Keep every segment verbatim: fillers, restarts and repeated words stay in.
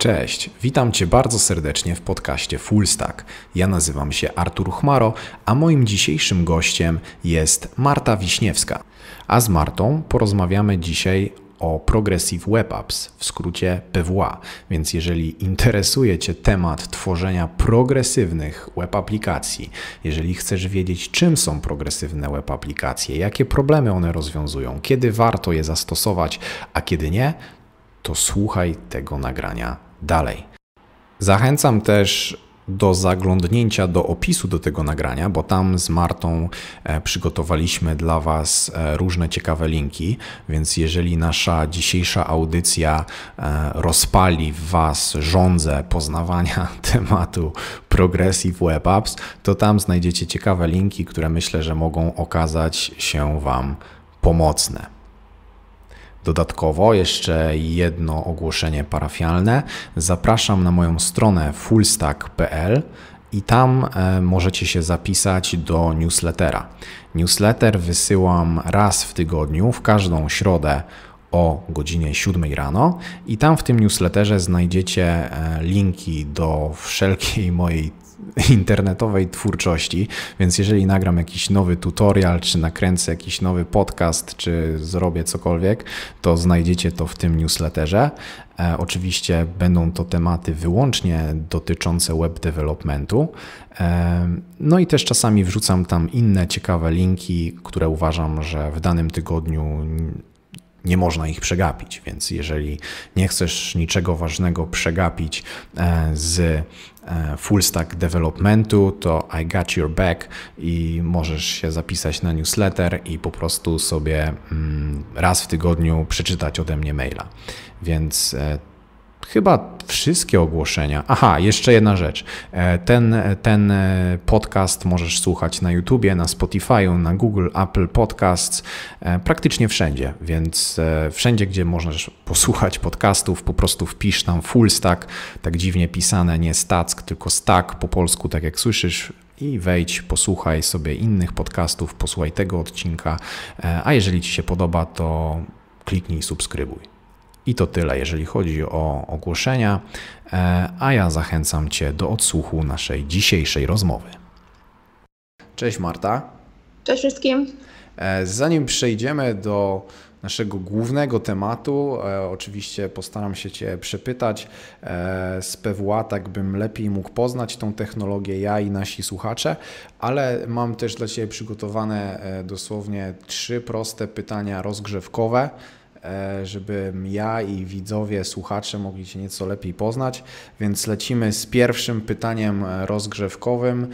Cześć, witam Cię bardzo serdecznie w podcaście Full Stack. Ja nazywam się Artur Chmaro, a moim dzisiejszym gościem jest Marta Wiśniewska. A z Martą porozmawiamy dzisiaj o Progressive Web Apps, w skrócie P W A. Więc jeżeli interesuje Cię temat tworzenia progresywnych web aplikacji, jeżeli chcesz wiedzieć, czym są progresywne web aplikacje, jakie problemy one rozwiązują, kiedy warto je zastosować, a kiedy nie, to słuchaj tego nagrania dalej. Zachęcam też do zaglądnięcia do opisu do tego nagrania, bo tam z Martą przygotowaliśmy dla Was różne ciekawe linki, więc jeżeli nasza dzisiejsza audycja rozpali w Was żądzę poznawania tematu Progressive Web Apps, to tam znajdziecie ciekawe linki, które myślę, że mogą okazać się Wam pomocne. Dodatkowo jeszcze jedno ogłoszenie parafialne. Zapraszam na moją stronę fullstack kropka p l i tam możecie się zapisać do newslettera. Newsletter wysyłam raz w tygodniu, w każdą środę o godzinie siódmej rano i tam w tym newsletterze znajdziecie linki do wszelkiej mojej internetowej twórczości, więc jeżeli nagram jakiś nowy tutorial, czy nakręcę jakiś nowy podcast, czy zrobię cokolwiek, to znajdziecie to w tym newsletterze. E, oczywiście będą to tematy wyłącznie dotyczące web developmentu. E, no i też czasami wrzucam tam inne ciekawe linki, które uważam, że w danym tygodniu nie można ich przegapić, więc jeżeli nie chcesz niczego ważnego przegapić z full stack developmentu, to I got your back i możesz się zapisać na newsletter i po prostu sobie raz w tygodniu przeczytać ode mnie maila. Więc chyba wszystkie ogłoszenia. Aha, jeszcze jedna rzecz. Ten, ten podcast możesz słuchać na YouTubie, na Spotify'u, na Google, Apple Podcasts, praktycznie wszędzie, więc wszędzie, gdzie możesz posłuchać podcastów, po prostu wpisz tam Full Stack, tak dziwnie pisane, nie stack, tylko stack po polsku, tak jak słyszysz, i wejdź, posłuchaj sobie innych podcastów, posłuchaj tego odcinka, a jeżeli Ci się podoba, to kliknij subskrybuj. I to tyle, jeżeli chodzi o ogłoszenia, a ja zachęcam Cię do odsłuchu naszej dzisiejszej rozmowy. Cześć Marta. Cześć wszystkim. Zanim przejdziemy do naszego głównego tematu, oczywiście postaram się Cię przepytać z P W A, tak bym lepiej mógł poznać tą technologię, ja i nasi słuchacze, ale mam też dla Ciebie przygotowane dosłownie trzy proste pytania rozgrzewkowe, żebym ja i widzowie, słuchacze mogli Cię nieco lepiej poznać, więc lecimy z pierwszym pytaniem rozgrzewkowym.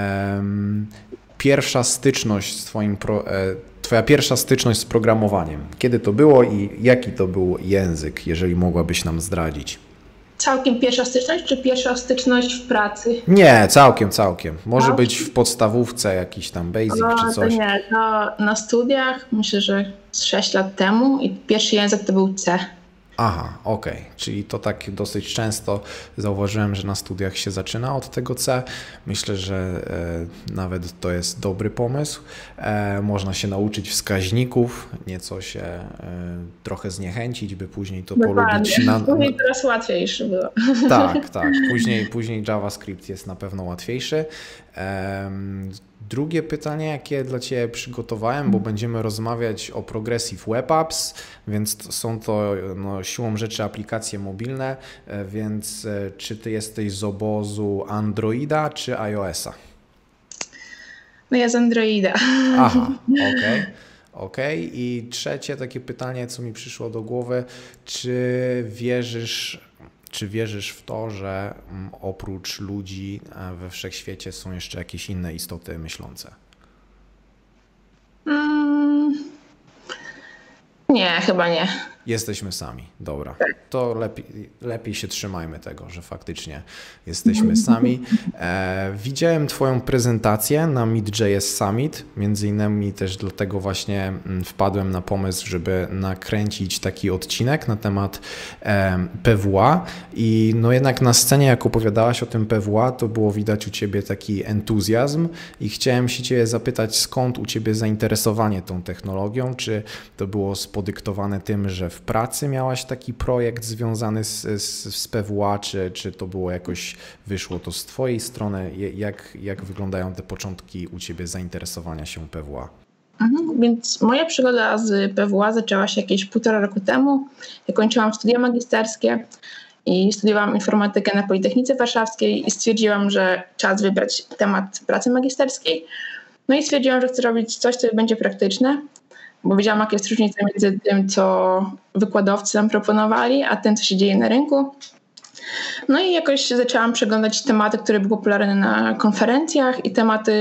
Pierwsza styczność z Twoim, pro... Twoja pierwsza styczność z programowaniem. Kiedy to było i jaki to był język, jeżeli mogłabyś nam zdradzić? Całkiem pierwsza styczność, czy pierwsza styczność w pracy? Nie, całkiem, całkiem. Może całkiem? Być w podstawówce jakiś tam basic no, czy coś. To nie, to na studiach myślę, że z sześć lat temu i pierwszy język to był C. Aha, okej, okay. Czyli to tak dosyć często zauważyłem, że na studiach się zaczyna od tego C. Myślę, że e, nawet to jest dobry pomysł. E, można się nauczyć wskaźników, nieco się e, trochę zniechęcić, by później to Dokładnie. polubić. Na, później teraz łatwiejsze było. Tak, tak. Później, później JavaScript jest na pewno łatwiejszy. E, Drugie pytanie, jakie dla Ciebie przygotowałem, bo będziemy rozmawiać o Progressive Web Apps, więc są to no, siłą rzeczy aplikacje mobilne, więc czy Ty jesteś z obozu Androida czy iOS-a? No ja z Androida. Aha, okej. Okay. Okej. Okay. I trzecie takie pytanie, co mi przyszło do głowy, czy wierzysz... Czy wierzysz w to, że oprócz ludzi we wszechświecie są jeszcze jakieś inne istoty myślące? Mm, nie, chyba nie. Jesteśmy sami, dobra. To lepiej, lepiej się trzymajmy tego, że faktycznie jesteśmy sami. E, widziałem Twoją prezentację na Meet.js Summit, między innymi też dlatego właśnie wpadłem na pomysł, żeby nakręcić taki odcinek na temat e, P W A i no jednak na scenie, jak opowiadałaś o tym P W A, to było widać u Ciebie taki entuzjazm i chciałem się Ciebie zapytać, skąd u Ciebie zainteresowanie tą technologią, czy to było z podyktowane tym, że w pracy miałaś taki projekt związany z, z, z P W A, czy, czy to było jakoś, wyszło to z twojej strony? Jak, jak wyglądają te początki u ciebie zainteresowania się P W A? Mhm, więc moja przygoda z P W A zaczęła się jakieś półtora roku temu. Ja kończyłam studia magisterskie i studiowałam informatykę na Politechnice Warszawskiej i stwierdziłam, że czas wybrać temat pracy magisterskiej. No i stwierdziłam, że chcę robić coś, co będzie praktyczne, bo wiedziałam, jaka jest różnica między tym, co wykładowcy nam proponowali, a tym, co się dzieje na rynku. No i jakoś zaczęłam przeglądać tematy, które były popularne na konferencjach i tematy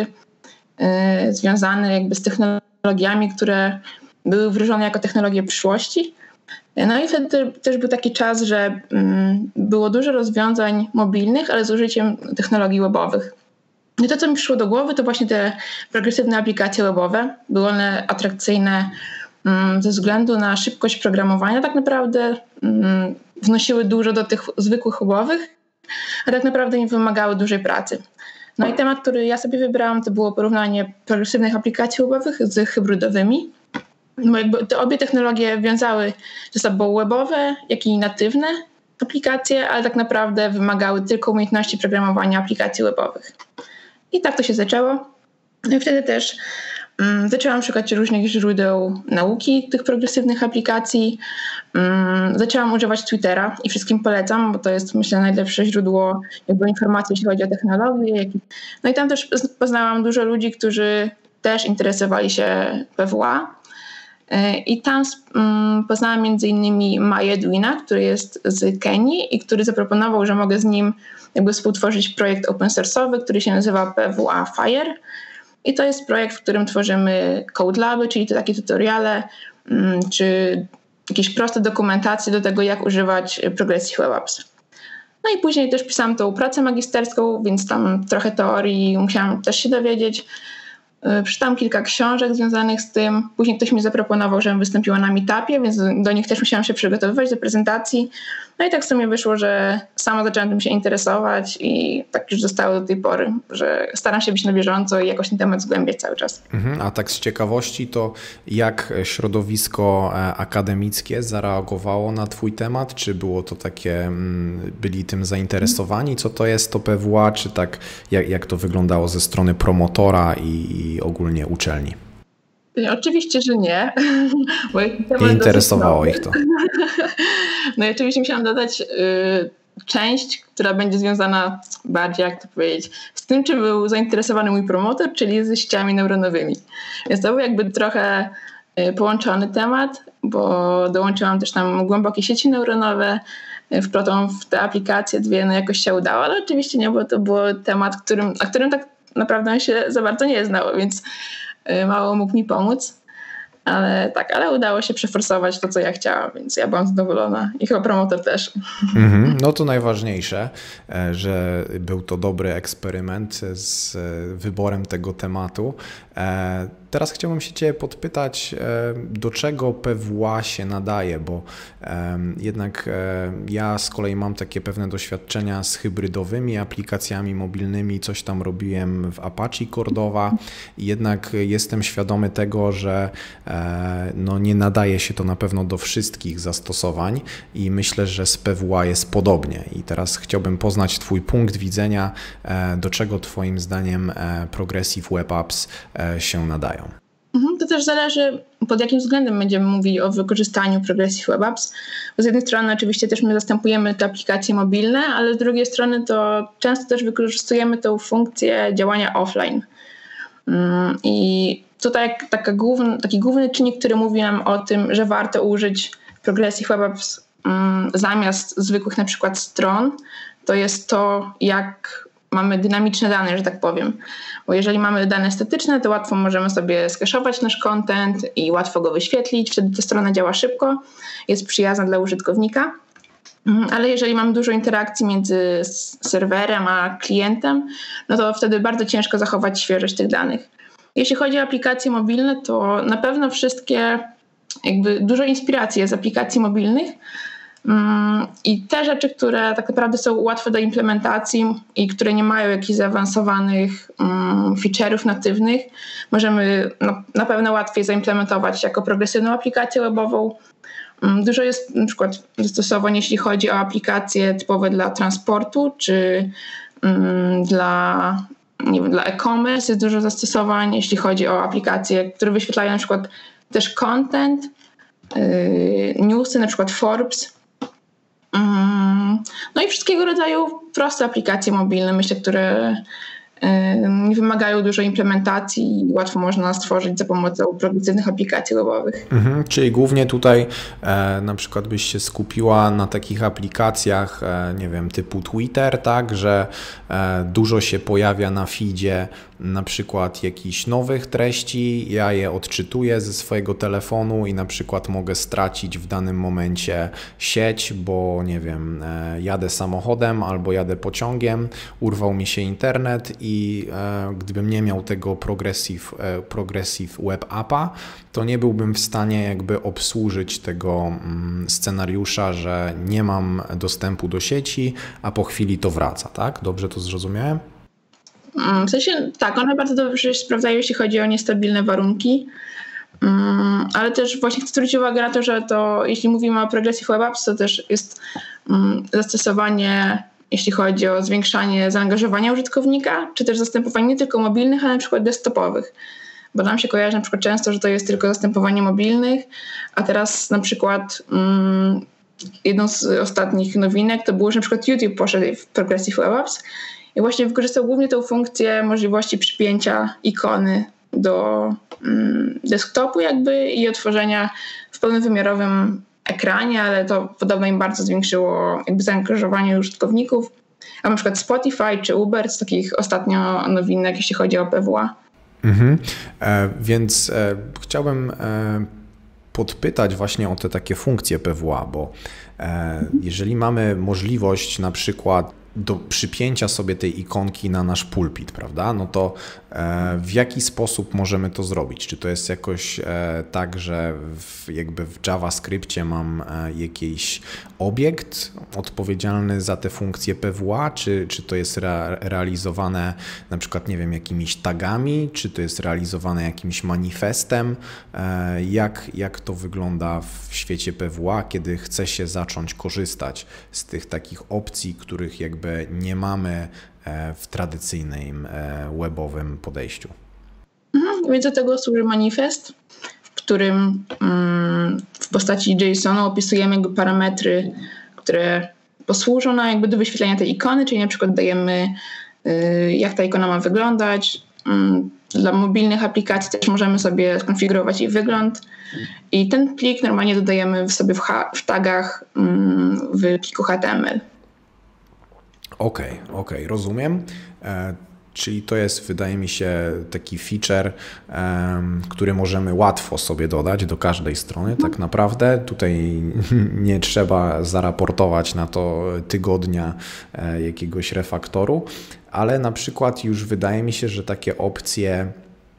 y, związane jakby z technologiami, które były wróżone jako technologie przyszłości. No i wtedy też był taki czas, że mm, było dużo rozwiązań mobilnych, ale z użyciem technologii webowych. I to, co mi przyszło do głowy, to właśnie te progresywne aplikacje webowe. Były one atrakcyjne mm, ze względu na szybkość programowania. Tak naprawdę mm, wnosiły dużo do tych zwykłych webowych, a tak naprawdę nie wymagały dużej pracy. No i temat, który ja sobie wybrałam, to było porównanie progresywnych aplikacji webowych z hybrydowymi. Bo jakby te obie technologie wiązały ze sobą webowe, jak i natywne aplikacje, ale tak naprawdę wymagały tylko umiejętności programowania aplikacji webowych. I tak to się zaczęło. No i wtedy też um, zaczęłam szukać różnych źródeł nauki tych progresywnych aplikacji. Um, zaczęłam używać Twittera i wszystkim polecam, bo to jest, myślę, najlepsze źródło jakby informacji, jeśli chodzi o technologię. No i tam też poznałam dużo ludzi, którzy też interesowali się P W A. I tam um, poznałam między innymi Maję Edwina, który jest z Kenii i który zaproponował, że mogę z nim jakby współtworzyć projekt open source'owy, który się nazywa P W A Fire. I to jest projekt, w którym tworzymy code laby, czyli to takie tutoriale, um, czy jakieś proste dokumentacje do tego, jak używać Progressive Web Apps. No i później też pisałam tą pracę magisterską, więc tam trochę teorii musiałam też się dowiedzieć. Przeczytałam kilka książek związanych z tym. Później ktoś mi zaproponował, żebym wystąpiła na meetupie, więc do nich też musiałam się przygotowywać do prezentacji. No i tak w sumie wyszło, że sama zaczęłam tym się interesować i tak już zostało do tej pory, że staram się być na bieżąco i jakoś ten temat zgłębiać cały czas. Mhm, a tak z ciekawości, to jak środowisko akademickie zareagowało na twój temat? Czy było to takie, byli tym zainteresowani? Co to jest to P W A? Czy tak, jak, jak to wyglądało ze strony promotora i, i ogólnie uczelni? Oczywiście, że nie. Bo nie interesowało ich to. No i oczywiście musiałam dodać y, część, która będzie związana bardziej, jak to powiedzieć, z tym, czym był zainteresowany mój promotor, czyli ze sieciami neuronowymi. Więc to był jakby trochę y, połączony temat, bo dołączyłam też tam głębokie sieci neuronowe, y, wplotą w te aplikacje dwie, no jakoś się udało, ale oczywiście nie, bo to był temat, którym, na którym tak naprawdę się za bardzo nie znał, więc mało mógł mi pomóc, ale tak, ale udało się przeforsować to, co ja chciałam, więc ja byłam zadowolona i chyba promotor też. Mm-hmm. No to najważniejsze, że był to dobry eksperyment z wyborem tego tematu. Teraz chciałbym się Ciebie podpytać, do czego P W A się nadaje, bo jednak ja z kolei mam takie pewne doświadczenia z hybrydowymi aplikacjami mobilnymi, coś tam robiłem w Apache Cordova i jednak jestem świadomy tego, że no nie nadaje się to na pewno do wszystkich zastosowań i myślę, że z P W A jest podobnie. I teraz chciałbym poznać Twój punkt widzenia, do czego Twoim zdaniem Progressive Web Apps się nadają. To też zależy, pod jakim względem będziemy mówili o wykorzystaniu Progressive Web Apps. Bo z jednej strony oczywiście też my zastępujemy te aplikacje mobilne, ale z drugiej strony to często też wykorzystujemy tę funkcję działania offline. I tutaj taka główny, taki główny czynnik, który mówi nam o tym, że warto użyć Progressive Web Apps zamiast zwykłych na przykład stron, to jest to, jak mamy dynamiczne dane, że tak powiem. Bo jeżeli mamy dane statyczne, to łatwo możemy sobie skeszować nasz content i łatwo go wyświetlić. Wtedy ta strona działa szybko, jest przyjazna dla użytkownika. Ale jeżeli mamy dużo interakcji między serwerem a klientem, no to wtedy bardzo ciężko zachować świeżość tych danych. Jeśli chodzi o aplikacje mobilne, to na pewno wszystkie, jakby dużo inspiracji jest z aplikacji mobilnych, I te rzeczy, które tak naprawdę są łatwe do implementacji i które nie mają jakichś zaawansowanych feature'ów natywnych, możemy no, na pewno łatwiej zaimplementować jako progresywną aplikację webową. Dużo jest na przykład zastosowań, jeśli chodzi o aplikacje typowe dla transportu czy dla, nie wiem, dla e-commerce. Jest dużo zastosowań, jeśli chodzi o aplikacje, które wyświetlają na przykład też content, newsy, na przykład Forbes. No i wszystkiego rodzaju proste aplikacje mobilne, myślę, które nie wymagają dużo implementacji i łatwo można stworzyć za pomocą progresywnych aplikacji webowych. Mhm, czyli głównie tutaj e, na przykład byś się skupiła na takich aplikacjach, e, nie wiem, typu Twitter, tak, że e, dużo się pojawia na feedzie na przykład jakichś nowych treści, ja je odczytuję ze swojego telefonu i na przykład mogę stracić w danym momencie sieć, bo nie wiem, e, jadę samochodem albo jadę pociągiem, urwał mi się internet i e, gdybym nie miał tego Progressive, e, Progressive Web Appa, to nie byłbym w stanie jakby obsłużyć tego mm, scenariusza, że nie mam dostępu do sieci, a po chwili to wraca, tak? Dobrze to zrozumiałem? W sensie tak, one bardzo dobrze się sprawdzają, jeśli chodzi o niestabilne warunki, ale też właśnie chcę zwrócić uwagę na to, że to jeśli mówimy o Progressive Web Apps, to też jest zastosowanie, jeśli chodzi o zwiększanie zaangażowania użytkownika, czy też zastępowanie nie tylko mobilnych, ale na przykład desktopowych. Bo nam się kojarzy na przykład często, że to jest tylko zastępowanie mobilnych, a teraz na przykład mm, jedną z ostatnich nowinek to było, że na przykład YouTube poszedł w Progressive Web Apps i właśnie wykorzystał głównie tę funkcję możliwości przypięcia ikony do mm, desktopu jakby i otworzenia w pełnowymiarowym ekranie, ale to podobno im bardzo zwiększyło jakby zaangażowanie użytkowników. A na przykład Spotify czy Uber z takich ostatnio nowinek, jeśli chodzi o P W A. Mhm. E, więc e, chciałbym e, podpytać właśnie o te takie funkcje P W A, bo e, jeżeli mamy możliwość na przykład do przypięcia sobie tej ikonki na nasz pulpit, prawda? No to e, w jaki sposób możemy to zrobić? Czy to jest jakoś e, tak, że w, jakby w JavaScriptie mam e, jakiś obiekt odpowiedzialny za te funkcje P W A, czy, czy to jest re, realizowane na przykład, nie wiem, jakimiś tagami, czy to jest realizowane jakimś manifestem? E, jak, jak to wygląda w świecie P W A, kiedy chce się zacząć korzystać z tych takich opcji, których jakby nie mamy w tradycyjnym webowym podejściu? Mhm, więc do tego służy manifest, w którym mm, w postaci JSON-u opisujemy jakby parametry, które posłużą nam jakby do wyświetlenia tej ikony, czyli na przykład dajemy y, jak ta ikona ma wyglądać. Mm, dla mobilnych aplikacji też możemy sobie skonfigurować jej wygląd i ten plik normalnie dodajemy sobie w, ha- w tagach mm, w pliku H T M L. Okej, okay, okej, okay, rozumiem. E, czyli to jest, wydaje mi się, taki feature, e, który możemy łatwo sobie dodać do każdej strony. No. Tak naprawdę tutaj nie trzeba zaraportować na to tygodnia e, jakiegoś refaktoru, ale na przykład już wydaje mi się, że takie opcje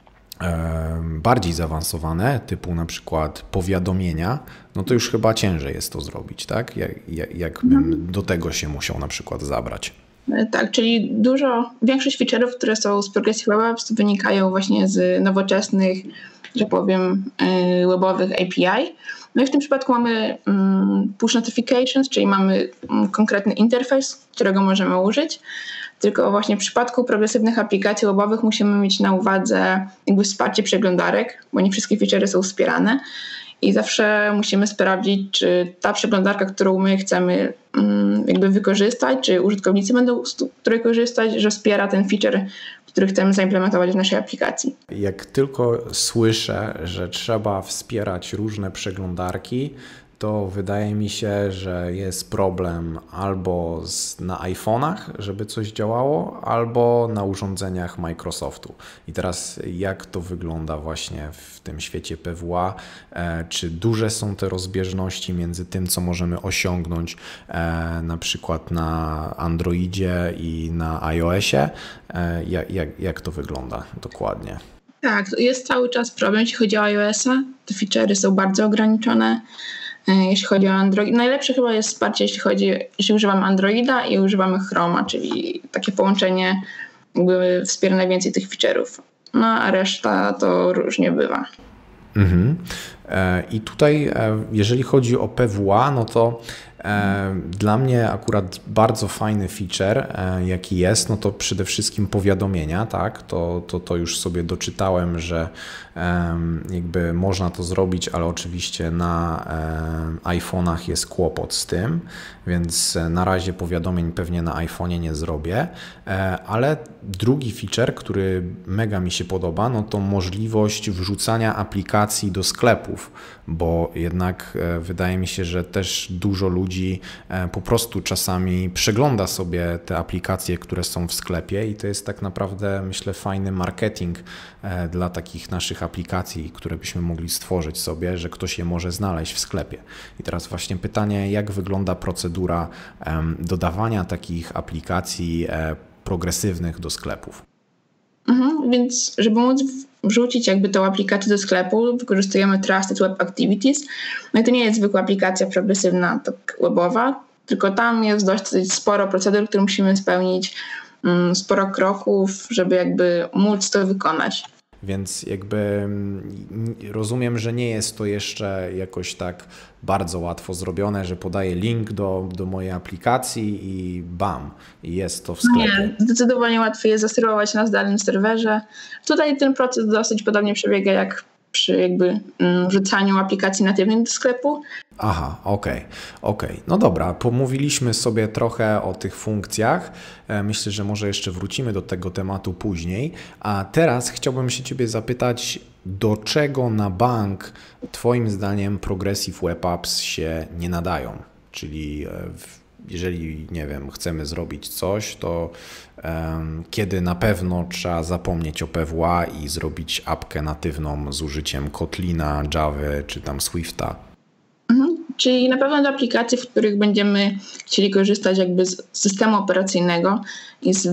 bardziej zaawansowane, typu na przykład powiadomienia, no to już chyba ciężej jest to zrobić, tak? Jak, jak, jakbym do tego się musiał na przykład zabrać. Tak, czyli dużo, większość feature'ów, które są z Progressive Web Apps, wynikają właśnie z nowoczesnych, że powiem, webowych A P I. No i w tym przypadku mamy push notifications, czyli mamy konkretny interfejs, którego możemy użyć. Tylko właśnie w przypadku progresywnych aplikacji webowych musimy mieć na uwadze jakby wsparcie przeglądarek, bo nie wszystkie feature'y są wspierane i zawsze musimy sprawdzić, czy ta przeglądarka, którą my chcemy jakby wykorzystać, czy użytkownicy będą z której korzystać, że wspiera ten feature, który chcemy zaimplementować w naszej aplikacji. Jak tylko słyszę, że trzeba wspierać różne przeglądarki, to wydaje mi się, że jest problem albo z, na iPhone'ach, żeby coś działało, albo na urządzeniach Microsoftu. I teraz jak to wygląda właśnie w tym świecie P W A? E, czy duże są te rozbieżności między tym, co możemy osiągnąć e, na przykład na Androidzie i na iOSie? E, jak, jak, jak to wygląda dokładnie? Tak, jest cały czas problem, jeśli chodzi o iOS-a. Te feature'y są bardzo ograniczone. jeśli chodzi o Android. Najlepsze chyba jest wsparcie, jeśli chodzi, jeśli używamy Androida i używamy Chroma, czyli takie połączenie jakby wspiera najwięcej tych feature'ów. No a reszta to różnie bywa. Mhm. I tutaj, jeżeli chodzi o P W A, no to dla mnie akurat bardzo fajny feature, jaki jest, no to przede wszystkim powiadomienia, tak, to, to, to już sobie doczytałem, że jakby można to zrobić, ale oczywiście na iPhone'ach jest kłopot z tym, więc na razie powiadomień pewnie na iPhone'ie nie zrobię, ale drugi feature, który mega mi się podoba, no to możliwość wrzucania aplikacji do sklepów, bo jednak wydaje mi się, że też dużo ludzi po prostu czasami przegląda sobie te aplikacje, które są w sklepie i to jest tak naprawdę, myślę, fajny marketing dla takich naszych aplikacji, które byśmy mogli stworzyć sobie, że ktoś je może znaleźć w sklepie. I teraz właśnie pytanie, jak wygląda procedura dodawania takich aplikacji progresywnych do sklepów? Mhm, więc żeby móc wrzucić jakby tą aplikację do sklepu, wykorzystujemy Trusted Web Activities. No i to nie jest zwykła aplikacja progresywna, tak webowa, tylko tam jest dość sporo procedur, które musimy spełnić, sporo kroków, żeby jakby móc to wykonać. Więc jakby rozumiem, że nie jest to jeszcze jakoś tak bardzo łatwo zrobione, że podaję link do, do mojej aplikacji i bam, i jest to w sklepie. Nie, zdecydowanie łatwiej jest zaserwować na zdalnym serwerze. Tutaj ten proces dosyć podobnie przebiega jak przy jakby wrzucaniu aplikacji natywnych do sklepu. Aha, okej, okay, okej. Okay. No dobra, pomówiliśmy sobie trochę o tych funkcjach. Myślę, że może jeszcze wrócimy do tego tematu później. A teraz chciałbym się Ciebie zapytać, do czego na bank Twoim zdaniem Progressive Web Apps się nie nadają? Czyli jeżeli, nie wiem, chcemy zrobić coś, to um, kiedy na pewno trzeba zapomnieć o P W A i zrobić apkę natywną z użyciem Kotlina, Java czy tam Swifta? Mhm. Czyli na pewno do aplikacji, w których będziemy chcieli korzystać jakby z systemu operacyjnego i z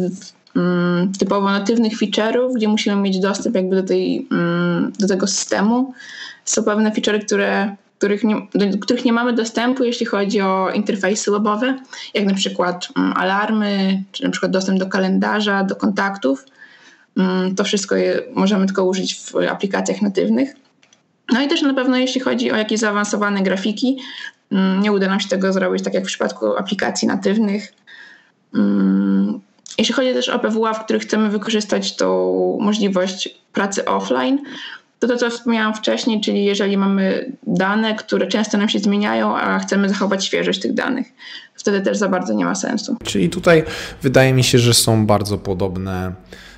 um, typowo natywnych feature'ów, gdzie musimy mieć dostęp jakby do, tej, um, do tego systemu. Są pewne feature'y, które Których nie, do których nie mamy dostępu, jeśli chodzi o interfejsy webowe, jak na przykład um, alarmy, czy na przykład dostęp do kalendarza, do kontaktów. Um, to wszystko je, możemy tylko użyć w aplikacjach natywnych. No i też na pewno jeśli chodzi o jakieś zaawansowane grafiki, um, nie uda nam się tego zrobić tak jak w przypadku aplikacji natywnych. Um, jeśli chodzi też o P W A, w których chcemy wykorzystać tą możliwość pracy offline, to to, co wspomniałam wcześniej, czyli jeżeli mamy dane, które często nam się zmieniają, a chcemy zachować świeżość tych danych, wtedy też za bardzo nie ma sensu. Czyli tutaj wydaje mi się, że są bardzo podobne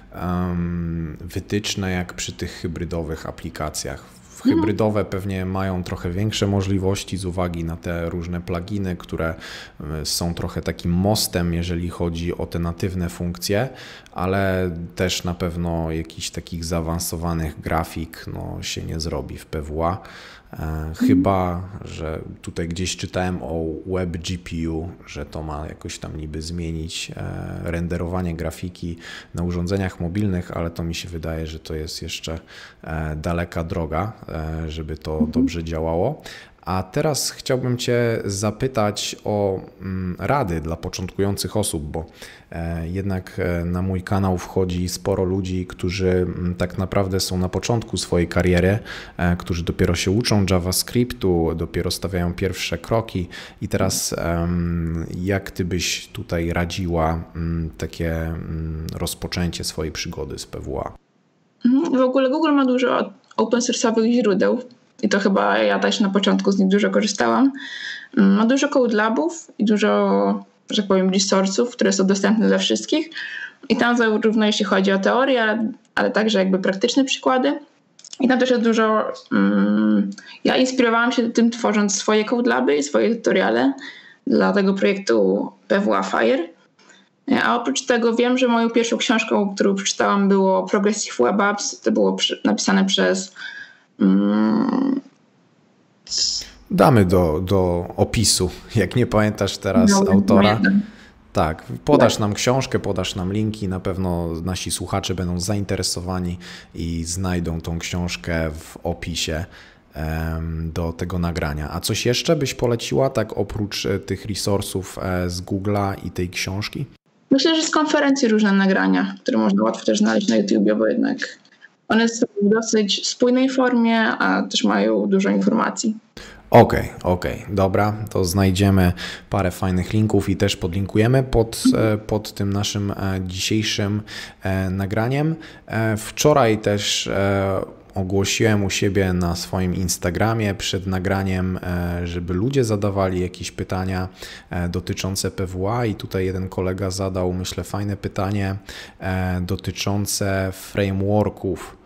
um, wytyczne jak przy tych hybrydowych aplikacjach. Hybrydowe pewnie mają trochę większe możliwości z uwagi na te różne pluginy, które są trochę takim mostem, jeżeli chodzi o te natywne funkcje, ale też na pewno jakichś takich zaawansowanych grafik no, się nie zrobi w P W A. Chyba, że tutaj gdzieś czytałem o Web G P U, że to ma jakoś tam niby zmienić renderowanie grafiki na urządzeniach mobilnych, ale to mi się wydaje, że to jest jeszcze daleka droga, żeby to dobrze działało. A teraz chciałbym Cię zapytać o rady dla początkujących osób, bo jednak na mój kanał wchodzi sporo ludzi, którzy tak naprawdę są na początku swojej kariery, którzy dopiero się uczą JavaScriptu, dopiero stawiają pierwsze kroki i teraz jak Ty byś tutaj radziła takie rozpoczęcie swojej przygody z P W A? W ogóle Google ma dużo open source'owych źródeł. I to chyba ja też na początku z nich dużo korzystałam. Ma dużo code labów i dużo, że tak powiem, resource'ów, które są dostępne dla wszystkich. I tam zarówno jeśli chodzi o teorię, ale, ale także jakby praktyczne przykłady. I tam też jest dużo... Um, ja inspirowałam się tym, tworząc swoje code laby i swoje tutoriale dla tego projektu P W A Fire. A oprócz tego wiem, że moją pierwszą książką, którą przeczytałam, było Progressive Web Apps. To było przy, napisane przez... Damy do, do opisu, jak nie pamiętasz teraz no, autora. Pamiętam. Tak, podasz nam książkę, podasz nam linki, na pewno nasi słuchacze będą zainteresowani i znajdą tą książkę w opisie. do tego nagrania. A coś jeszcze byś poleciła, tak oprócz tych resursów z Google'a i tej książki? Myślę, że z konferencji różne nagrania, które można łatwo też znaleźć na YouTubie, bo jednak one są w dosyć spójnej formie, a też mają dużo informacji. Okej, okay, okej, okay, dobra, to znajdziemy parę fajnych linków i też podlinkujemy pod, pod tym naszym dzisiejszym nagraniem. Wczoraj też ogłosiłem u siebie na swoim Instagramie przed nagraniem, żeby ludzie zadawali jakieś pytania dotyczące P W A i tutaj jeden kolega zadał, myślę, fajne pytanie dotyczące frameworków,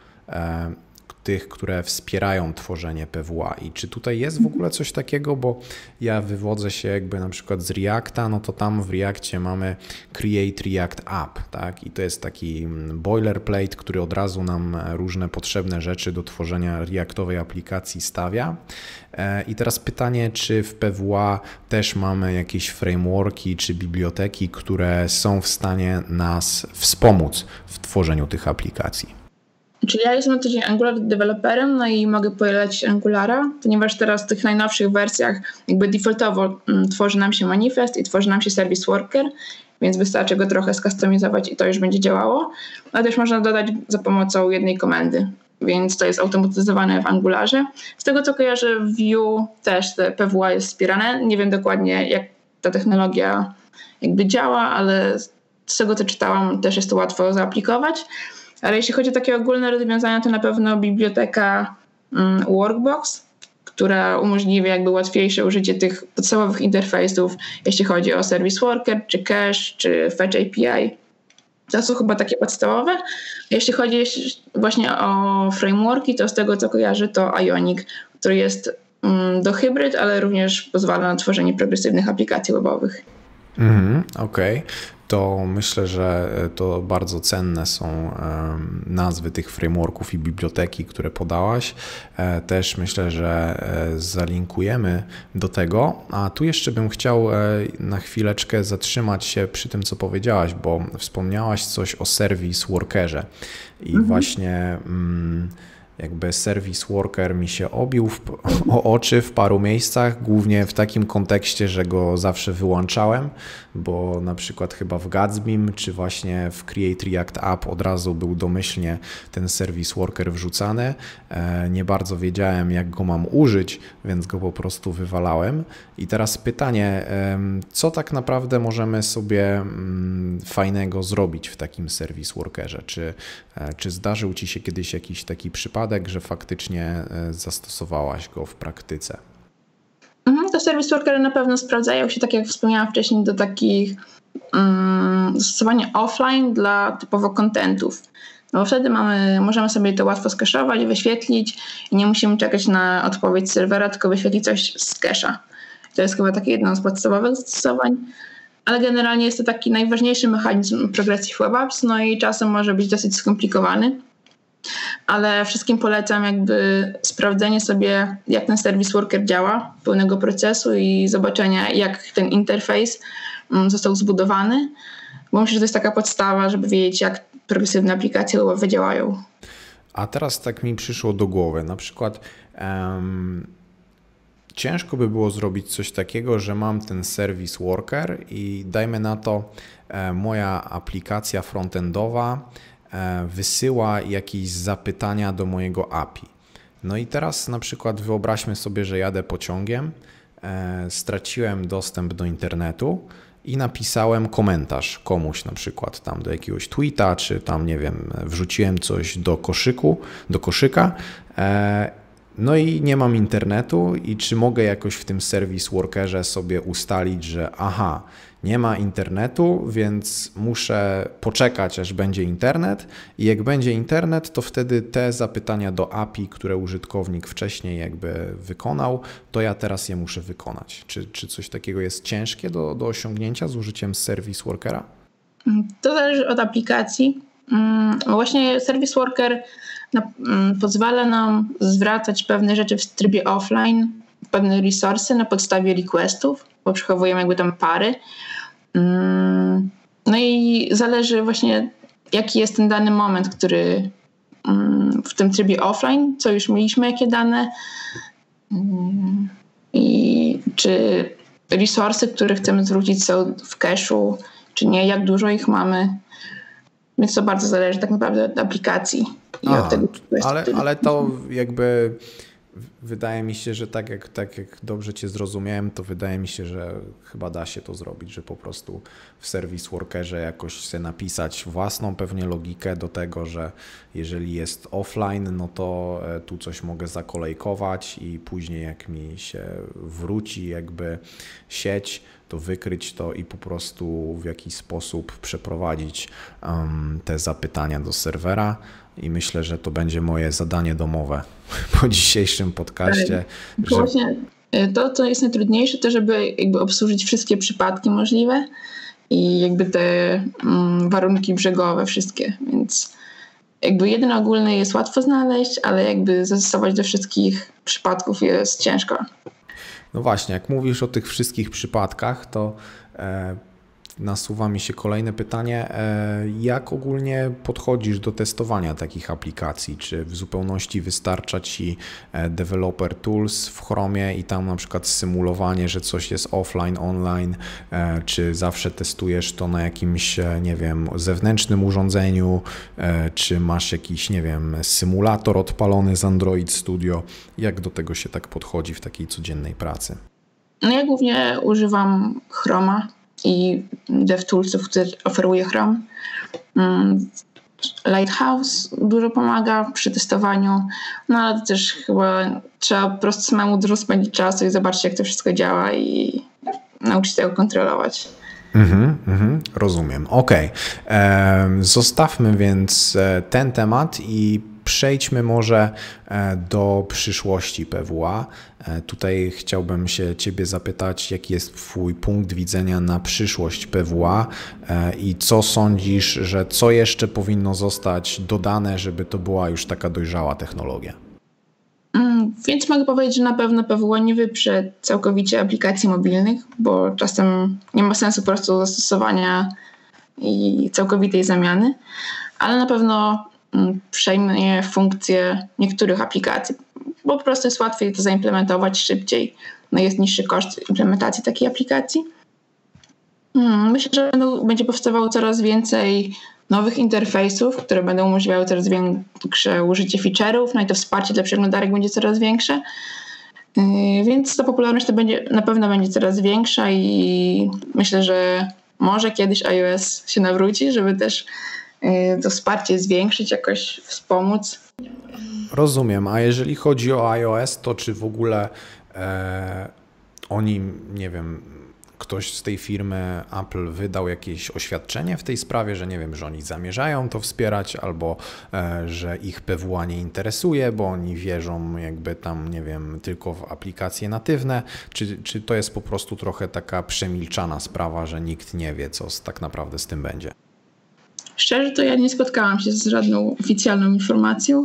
tych, które wspierają tworzenie P W A. I czy tutaj jest w ogóle coś takiego, bo ja wywodzę się jakby na przykład z Reacta, no to tam w Reactie mamy Create React App, tak? I to jest taki boilerplate, który od razu nam różne potrzebne rzeczy do tworzenia reactowej aplikacji stawia. I teraz pytanie, czy w P W A też mamy jakieś frameworki czy biblioteki, które są w stanie nas wspomóc w tworzeniu tych aplikacji? Czyli ja jestem na co dzień Angular deweloperem, no i mogę polecić Angulara, ponieważ teraz w tych najnowszych wersjach jakby defaultowo tworzy nam się manifest i tworzy nam się service worker, więc wystarczy go trochę skustomizować i to już będzie działało, ale też można dodać za pomocą jednej komendy, więc to jest automatyzowane w Angularze. Z tego co kojarzę, w Vue też te P W A jest wspierane, nie wiem dokładnie jak ta technologia jakby działa, ale z tego co czytałam też jest to łatwo zaaplikować. Ale jeśli chodzi o takie ogólne rozwiązania, to na pewno biblioteka um, Workbox, która umożliwia jakby łatwiejsze użycie tych podstawowych interfejsów, jeśli chodzi o Service Worker, czy Cache, czy Fetch A P I. To są chyba takie podstawowe. Jeśli chodzi właśnie o frameworki, to z tego co kojarzę, to Ionic, który jest um, do hybryd, ale również pozwala na tworzenie progresywnych aplikacji webowych. Mhm, okej. Okay. To myślę, że to bardzo cenne są nazwy tych frameworków i biblioteki, które podałaś. Też myślę, że zalinkujemy do tego. A tu jeszcze bym chciał na chwileczkę zatrzymać się przy tym, co powiedziałaś, bo wspomniałaś coś o Service Workerze i mhm. właśnie jakby Service Worker mi się obił w, o oczy w paru miejscach, głównie w takim kontekście, że go zawsze wyłączałem, bo na przykład chyba w Gatsbym czy właśnie w Create React App od razu był domyślnie ten Service Worker wrzucany. Nie bardzo wiedziałem, jak go mam użyć, więc go po prostu wywalałem. I teraz pytanie, co tak naprawdę możemy sobie fajnego zrobić w takim Service Workerze? Czy, czy zdarzył Ci się kiedyś jakiś taki przypadek, że faktycznie zastosowałaś go w praktyce? To Service Workery na pewno sprawdzają się, tak jak wspomniałam wcześniej, do takich um, zastosowania offline dla typowo contentów. No bo wtedy mamy, możemy sobie to łatwo skeszować, wyświetlić i nie musimy czekać na odpowiedź serwera, tylko wyświetlić coś z cache'a. To jest chyba takie jedno z podstawowych zastosowań, ale generalnie jest to taki najważniejszy mechanizm progresji w web apps, no i czasem może być dosyć skomplikowany. Ale wszystkim polecam jakby sprawdzenie sobie, jak ten Service Worker działa, pełnego procesu i zobaczenia, jak ten interfejs został zbudowany, bo myślę, że to jest taka podstawa, żeby wiedzieć, jak progresywne aplikacje webowe działają. A teraz tak mi przyszło do głowy, na przykład um, ciężko by było zrobić coś takiego, że mam ten Service Worker i dajmy na to e, moja aplikacja frontendowa wysyła jakieś zapytania do mojego A P I. No i teraz na przykład wyobraźmy sobie, że jadę pociągiem, e, straciłem dostęp do internetu i napisałem komentarz komuś, na przykład tam do jakiegoś tweeta, czy tam nie wiem, wrzuciłem coś do koszyku, do koszyka, e, no i nie mam internetu i czy mogę jakoś w tym Service Workerze sobie ustalić, że aha, nie ma internetu, więc muszę poczekać, aż będzie internet i jak będzie internet, to wtedy te zapytania do A P I, które użytkownik wcześniej jakby wykonał, to ja teraz je muszę wykonać. Czy, czy coś takiego jest ciężkie do, do osiągnięcia z użyciem Service Workera? To zależy od aplikacji. Właśnie Service Worker pozwala nam zwracać pewne rzeczy w trybie offline, pewne resursy na podstawie requestów, bo przechowujemy jakby tam pary. No i zależy właśnie, jaki jest ten dany moment, który w tym trybie offline, co już mieliśmy, jakie dane i czy resursy, które chcemy zwrócić, są w cache'u, czy nie, jak dużo ich mamy. Więc to bardzo zależy tak naprawdę od aplikacji i Aha, od tego, czy to jest ale, ale to jakby wydaje mi się, że tak jak, tak jak dobrze Cię zrozumiałem, to wydaje mi się, że chyba da się to zrobić, że po prostu w Service Workerze jakoś sobie napisać własną pewnie logikę do tego, że jeżeli jest offline, no to tu coś mogę zakolejkować i później jak mi się wróci jakby sieć, to wykryć to i po prostu w jakiś sposób przeprowadzić um, te zapytania do serwera. I myślę, że to będzie moje zadanie domowe po dzisiejszym podcaście. Że... Właśnie to, co jest najtrudniejsze, to żeby jakby obsłużyć wszystkie przypadki możliwe i jakby te mm, warunki brzegowe wszystkie, więc jakby jeden ogólny jest łatwo znaleźć, ale jakby zastosować do wszystkich przypadków jest ciężko. No właśnie, jak mówisz o tych wszystkich przypadkach, to e, nasuwa mi się kolejne pytanie, jak ogólnie podchodzisz do testowania takich aplikacji? Czy w zupełności wystarcza Ci Developer Tools w Chromie i tam na przykład symulowanie, że coś jest offline, online, czy zawsze testujesz to na jakimś, nie wiem, zewnętrznym urządzeniu, czy masz jakiś, nie wiem, symulator odpalony z Android Studio? Jak do tego się tak podchodzi w takiej codziennej pracy? No ja głównie używam Chroma i DevToolsów, które oferuje Chrome. Lighthouse dużo pomaga przy testowaniu, no ale też chyba trzeba po prostu samemu dużo spędzić czasu i zobaczyć, jak to wszystko działa i nauczyć się tego kontrolować. Mhm, mhm, rozumiem. Okej. Okay. Zostawmy więc ten temat i przejdźmy może do przyszłości P W A. Tutaj chciałbym się Ciebie zapytać, jaki jest Twój punkt widzenia na przyszłość P W A i co sądzisz, że co jeszcze powinno zostać dodane, żeby to była już taka dojrzała technologia? Więc mogę powiedzieć, że na pewno P W A nie wyprze całkowicie aplikacji mobilnych, bo czasem nie ma sensu po prostu zastosowania i całkowitej zamiany, ale na pewno przejmie funkcje niektórych aplikacji, bo po prostu jest łatwiej to zaimplementować szybciej. No jest niższy koszt implementacji takiej aplikacji. Myślę, że będzie powstawało coraz więcej nowych interfejsów, które będą umożliwiały coraz większe użycie feature'ów, no i to wsparcie dla przeglądarek będzie coraz większe. Więc ta popularność to będzie, na pewno będzie coraz większa i myślę, że może kiedyś iOS się nawróci, żeby też to wsparcie zwiększyć, jakoś wspomóc. Rozumiem, a jeżeli chodzi o iOS, to czy w ogóle e, oni, nie wiem, ktoś z tej firmy Apple wydał jakieś oświadczenie w tej sprawie, że nie wiem, że oni zamierzają to wspierać albo e, że ich P W A nie interesuje, bo oni wierzą jakby tam, nie wiem, tylko w aplikacje natywne, czy, czy to jest po prostu trochę taka przemilczana sprawa, że nikt nie wie, co z, tak naprawdę z tym będzie? Szczerze to ja nie spotkałam się z żadną oficjalną informacją,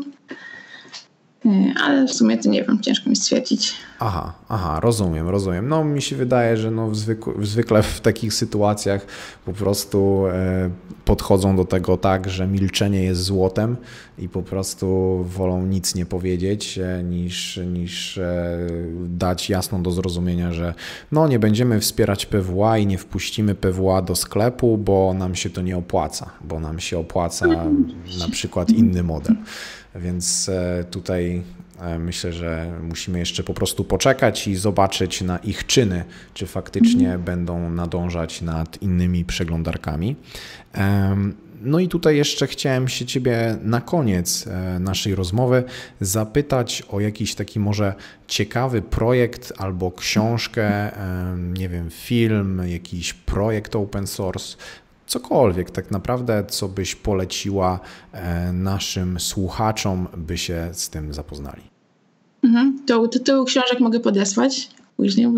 ale w sumie to nie wiem, ciężko mi stwierdzić. Aha, aha, rozumiem, rozumiem. No mi się wydaje, że no zwykle, zwykle w takich sytuacjach po prostu e, podchodzą do tego tak, że milczenie jest złotem i po prostu wolą nic nie powiedzieć, e, niż, niż e, dać jasno do zrozumienia, że no nie będziemy wspierać P W A i nie wpuścimy P W A do sklepu, bo nam się to nie opłaca, bo nam się opłaca na przykład inny model. Więc tutaj myślę, że musimy jeszcze po prostu poczekać i zobaczyć na ich czyny, czy faktycznie mhm. będą nadążać nad innymi przeglądarkami. No i tutaj jeszcze chciałem się Ciebie na koniec naszej rozmowy zapytać o jakiś taki może ciekawy projekt albo książkę, nie wiem, film, jakiś projekt open source, cokolwiek tak naprawdę, co byś poleciła naszym słuchaczom, by się z tym zapoznali. Mhm. To tytuł książek mogę podesłać później.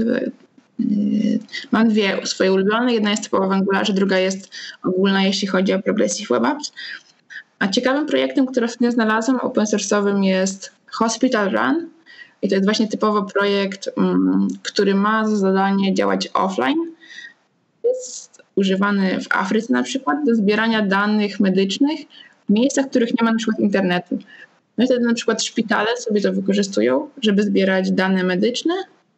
Mam dwie swoje ulubione. Jedna jest typowa w Angularze, druga jest ogólna, jeśli chodzi o Progressive Web Apps. A ciekawym projektem, który ostatnio znalazłam, open source'owym, jest Hospital Run. I to jest właśnie typowo projekt, który ma za zadanie działać offline. Jest używany w Afryce na przykład do zbierania danych medycznych w miejscach, w których nie ma na przykład internetu. No i wtedy na przykład szpitale sobie to wykorzystują, żeby zbierać dane medyczne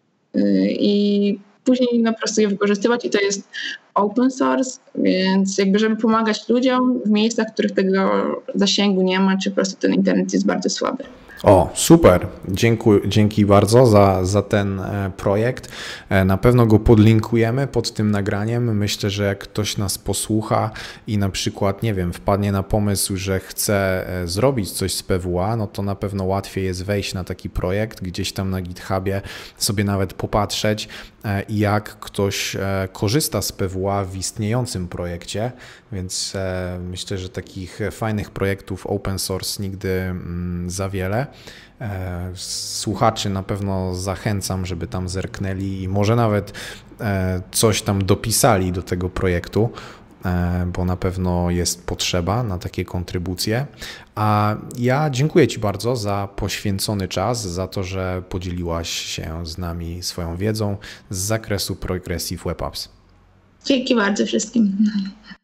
i później po prostu je wykorzystywać i to jest open source, więc jakby żeby pomagać ludziom w miejscach, w których tego zasięgu nie ma, czy po prostu ten internet jest bardzo słaby. O, super. Dziękuję, dzięki bardzo za, za ten projekt. Na pewno go podlinkujemy pod tym nagraniem. Myślę, że jak ktoś nas posłucha i na przykład, nie wiem, wpadnie na pomysł, że chce zrobić coś z P W A, no to na pewno łatwiej jest wejść na taki projekt, gdzieś tam na GitHubie sobie nawet popatrzeć, jak ktoś korzysta z P W A w istniejącym projekcie, więc myślę, że takich fajnych projektów open source nigdy za wiele. Słuchaczy na pewno zachęcam, żeby tam zerknęli i może nawet coś tam dopisali do tego projektu, bo na pewno jest potrzeba na takie kontrybucje. A ja dziękuję Ci bardzo za poświęcony czas, za to, że podzieliłaś się z nami swoją wiedzą z zakresu Progressive Web Apps. Dzięki bardzo wszystkim.